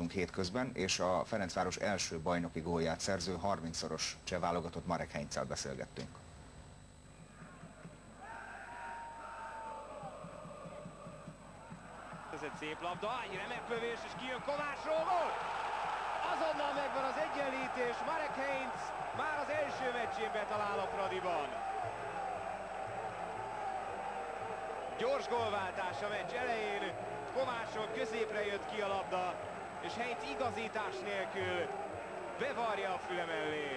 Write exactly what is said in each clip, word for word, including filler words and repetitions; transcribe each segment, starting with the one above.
hallottunk hétközben, és a Ferencváros első bajnoki gólját szerző harmincszoros cseh válogatott Marek Heinzzel beszélgettünk. Ez egy szép labda, egy remek lövés, és kijön Kovácsról, gól! Azonnal megvan az egyenlítés, Marek Heinz már az első meccsén betalál a Fradiban. Gyors gólváltás a meccs elején, Kovácsról középre jött ki a labda, és Heinz igazítás nélkül bevarja a füle mellé.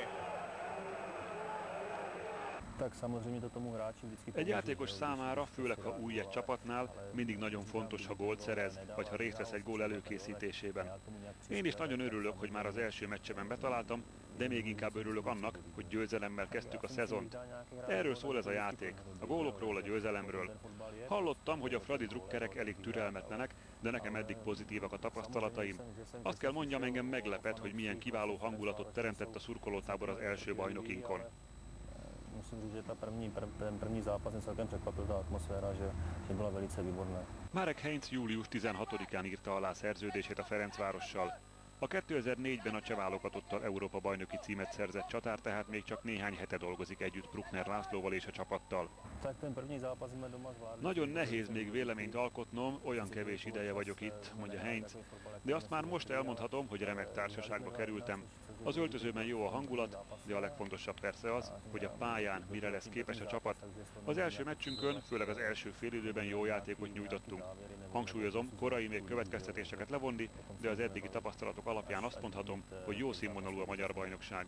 Egy játékos számára, főleg ha új egy csapatnál, mindig nagyon fontos, ha gólt szerez, vagy ha részt vesz egy gól előkészítésében. Én is nagyon örülök, hogy már az első meccseben betaláltam, de még inkább örülök annak, hogy győzelemmel kezdtük a szezont. Erről szól ez a játék, a gólokról, a győzelemről. Hallottam, hogy a fradi drukkerek elég türelmetlenek, de nekem eddig pozitívak a tapasztalataim. Azt kell mondjam, engem meglepett, hogy milyen kiváló hangulatot teremtett a szurkolótábor az első bajnokinkon. Musím říct, že ta první, prv, ten první zápas mě celkem překvapil ta atmosféra, že, že byla velice výborná. Marek Heinz július tizenhatodikán írta alá szerződését a Ferencvárossal. A kétezer-négyben a cseh válogatottal Európa bajnoki címet szerzett csatár, tehát még csak néhány hete dolgozik együtt Bruckner Lászlóval és a csapattal. Nagyon nehéz még véleményt alkotnom, olyan kevés ideje vagyok itt, mondja Heinz, de azt már most elmondhatom, hogy remek társaságba kerültem. Az öltözőben jó a hangulat, de a legfontosabb persze az, hogy a pályán mire lesz képes a csapat. Az első meccsünkön, főleg az első félidőben jó játékot nyújtottunk. Hangsúlyozom, korai még következtetéseket levonni, de az eddigi tapasztalatok alapján azt mondhatom, hogy jó színvonalú a magyar bajnokság.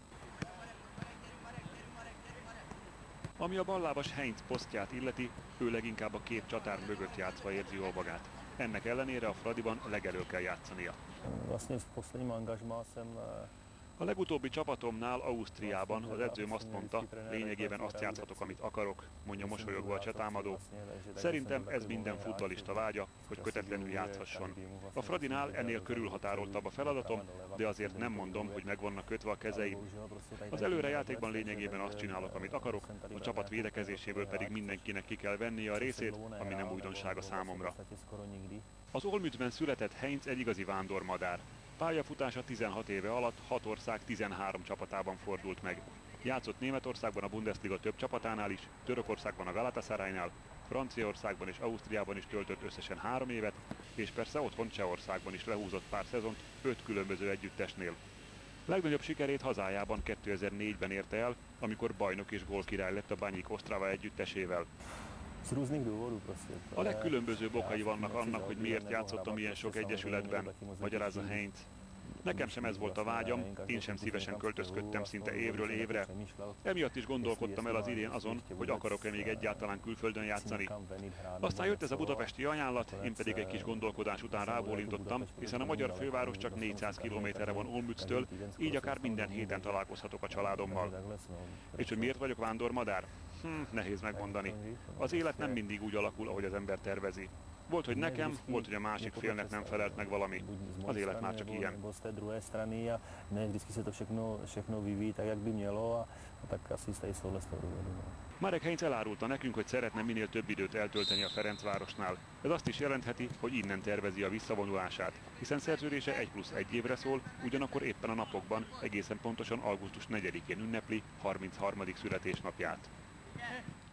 Ami a ballábas Heinz posztját illeti, ő leginkább a két csatár mögött játszva érzi jól magát. Ennek ellenére a Fradiban legelől kell játszania. A legutóbbi csapatomnál, Ausztriában az edzőm azt mondta, lényegében azt játszhatok, amit akarok, mondja mosolyogva a csetámadó. Szerintem ez minden futballista vágya, hogy kötetlenül játszhasson. A Fradinál ennél körülhatároltabb a feladatom, de azért nem mondom, hogy meg vannak kötve a kezeim. Az előrejátékban lényegében azt csinálok, amit akarok, a csapat védekezéséből pedig mindenkinek ki kell vennie a részét, ami nem újdonság a számomra. Az Olmützben született Heinz egy igazi vándormadár. Pályafutása tizenhat éve alatt hat ország tizenhárom csapatában fordult meg. Játszott Németországban a Bundesliga több csapatánál is, Törökországban a Galatasaraynál, Franciaországban és Ausztriában is töltött összesen három évet, és persze otthon Csehországban is lehúzott pár szezont öt különböző együttesnél. Legnagyobb sikerét hazájában kétezer-négyben érte el, amikor bajnok és gólkirály lett a Baník Ostrava együttesével. A legkülönbözőbb okai vannak annak, hogy miért játszottam ilyen sok egyesületben, magyarázza Heinz. Nekem sem ez volt a vágyam, én sem szívesen költözködtem szinte évről évre. Emiatt is gondolkodtam el az idén azon, hogy akarok-e még egyáltalán külföldön játszani. Aztán jött ez a budapesti ajánlat, én pedig egy kis gondolkodás után rábólintottam, hiszen a magyar főváros csak négyszáz kilométerre van Olmütztől, így akár minden héten találkozhatok a családommal. És hogy miért vagyok vándormadár? Hm, nehéz megmondani. Az élet nem mindig úgy alakul, ahogy az ember tervezi. Volt, hogy nekem, volt, hogy a másik félnek nem felelt meg valami. Az élet már csak ilyen. Marek Heinz elárulta nekünk, hogy szeretne minél több időt eltölteni a Ferencvárosnál. Ez azt is jelentheti, hogy innen tervezi a visszavonulását, hiszen szerződése egy plusz egy évre szól, ugyanakkor éppen a napokban, egészen pontosan augusztus negyedikén ünnepli harmincharmadik születésnapját.